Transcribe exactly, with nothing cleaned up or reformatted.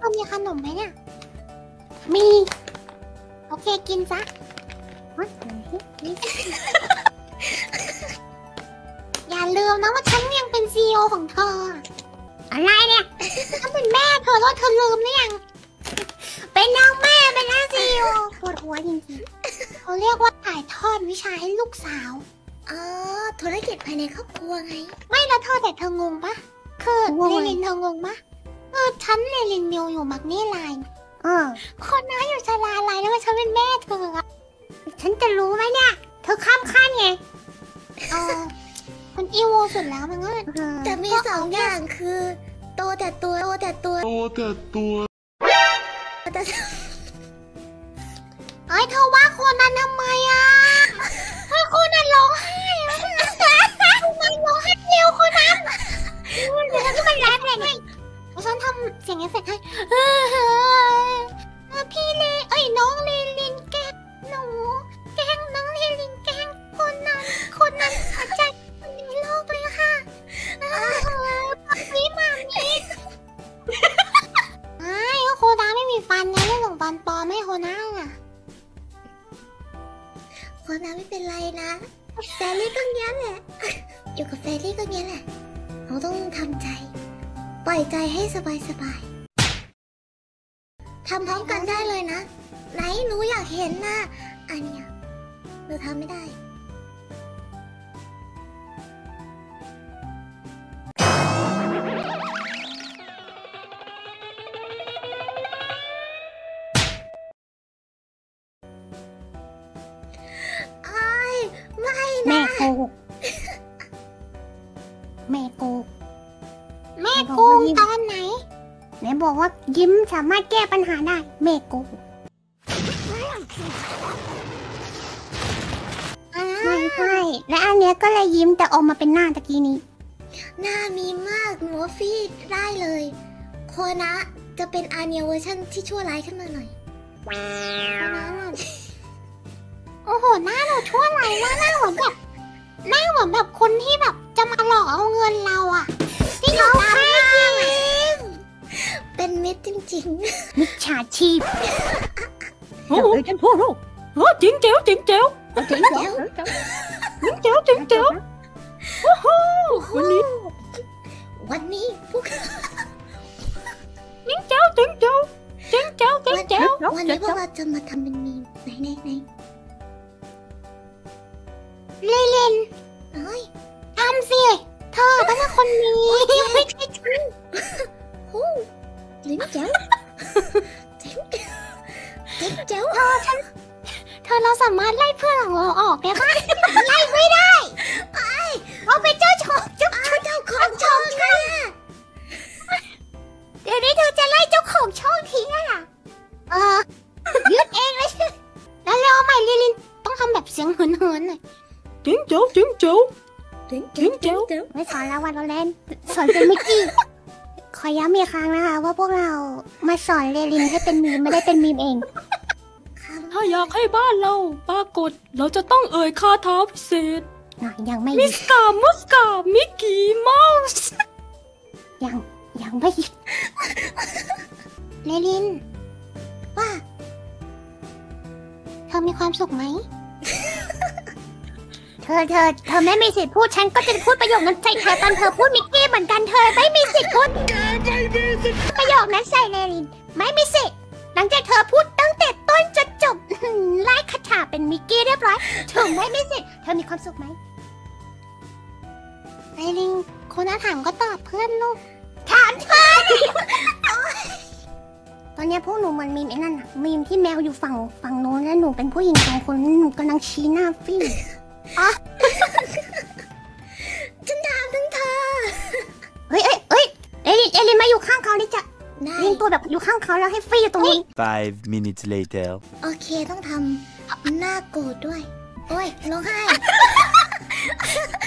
อมีขนมไหมเนี่ยมี โอเคกินซะอย่าลืมนะว่าฉันยังเป็นซีอีโอของเธออะไรเนี่ยฉันเป็นแม่เธอแล้วเธอลืมหรือยังเป็นนางแม่เป็นนางซีอีโอปวดหัวจริงๆเขาเรียกว่าถ่ายทอดวิชาให้ลูกสาวอ๋อธุรกิจภายในครอบครัวไงไม่แล้วเธอแต่เธองงปะคือเรลินเธองงปะเออฉันเรลินมิวอยู่มักนี่ไลน์เออคนน้าอยู่ชลาไลน์แล้วฉันเป็นแม่เธอฉันจะรู้ไหมเนี่ยเธอข้ามขั้นไงเออมันอีโวสุดแล้วมันก็จะมีสองอย่างคือโตแต่ตัวโตแต่ตัวโตแต่ตัวแต่เอ้ยเธอว่าคนนั้นทำไมอ่ะเฮ้ยคนนั้นร้องไห้คนนั้นร้องไห้เร็วคนนั้นเดี๋ยวฉันก็ไปแรปเลยไงฉันทำเสียงเอฟเฟกต์ให้พี่เลเอ้ยน้องเลลินแกล้งหนูแกล้งน้องเลลินแกล้งคนนั้นคนนั้นอาจารย์คนในโลกเลยค่ะปักนี้มานี้ไอ้ก็โคด้าไม่มีฟันนะเรื่องของฟันปลอมไม่โคด้าอ่ะโคด้าไม่เป็นไรนะแฟรี่ก็เงี้ยแหละอยู่กับแฟรี่ก็เงี้ยแหละเราต้องทำใจปล่อยใจให้สบายสบายทำพร้อมกันได้เลยนะไหนหนูอยากเห็นนะอันเนี้ยหนูทำไม่ได้ไอ้ไม่นะแม่โกหกแม่โกหกแม่โกงตอนไหนไหนบอกว่ายิ้มสามารถแก้ปัญหาได้แม่โกงใช่ใช่และอันเนี้ยก็เลยยิ้มแต่ออกมาเป็นหน้าตะกี้นี้หน้ามีมากหนูฟีดได้เลยโคนะจะเป็นอาเนียเวอร์ชันที่ชั่วร้ายขึ้นมาหน่อยโอ้โหหน้าหนูชั่วร้ายมากหน้าเหมือนแบบหน้าเหมือนแบบคนที่แบบจะมาหลอกเอาเงินเราอะที่เราแค่ยิ้มเป็นมิตรจริงๆมิจฉาชีพโอ้โหฉันพูดลูกโอ้จริงเจ๋วจริงเจ๋วจริงเจ๋วจริงเจ๋วจริงเจ๋วโอ้โหวันนี้วันนี้พวกจริงเจ๋วจริงเจ๋วจริงเจ๋วจริงเจ๋ววันนี้พวกเราจะมาทำเป็นมีมไหนไหนไหนเลเลนเฮ้ยทำสิเธอต้องเป็นคนมีไม่ใช่ฉันโอ้ลิ้นเจ๋วเจ๋วลิ้นเจ๋วเธอฉันเธอเราสามารถไล่เพื่อนของเราออกได้ไหมไล่ไม่ได้ไปเราเป็นเจ้าของเจ้าเจ้าของช่องค่ะเดี๋ยวนี้เธอจะไล่เจ้าของช่องทิ้งอ่ะเออยึดเองเลยแล้วเราใหม่ลิลินต้องทำแบบเสียงเหินเหินหน่อยจริงเจ๋วจริงเจ๋วจริงเจ๋วไม่สอนแล้ววันเราเล่นสอนเป็นมิกกี้ขอย้ำอีกครั้งนะคะว่าพวกเรามาสอนเรลินให้เป็นมีมไม่ได้เป็นมีมเองถ้าอยากให้บ้านเราปรากฏเราจะต้องเอ่ยคาถาพิเศษยังไม่มิสกามุสกามิกกี้เมาส์ยังยังไม่เรลินว่าเธอมีความสุขไหมเธอเธอเธอไม่มีสิทธิ์พูดฉันก็จะพูดประโยคนั้นใส่เธอตอนเธอพูดมิกกี้เหมือนกันเธอไม่มีสิทธิ์พูดประโยคนั้นใส่เรลินไม่มีสิทธิ์หลังจากเธอพูดตั้งแต่ต้นจนจบไล่คาถาเป็นมิกกี้เรียบร้อยเธอไม่มีสิทธิ์เธอมีความสุขไหมเรลินคนอาถามก็ตอบเพื่อนลูกถามเธอตอนนี้พวกหนูมันมีมไอ้นั่นอะมีมที่แมวอยู่ฝั่งฝั่งโน้นแล้วหนูเป็นผู้หญิงสองคนหนูกำลังชี้หน้าฟี่อ๋อฉันถามถึงเธอเฮ้ยเอ้ยเอ้ยเอลินเอลินมาอยู่ข้างเขาดิจ้ะลินตัวแบบอยู่ข้างเขาแล้วให้ฟี่อยู่ตรงนี้ Five minutes later โอเคต้องทำหน้าโกรธด้วยโอ้ยร้องไห้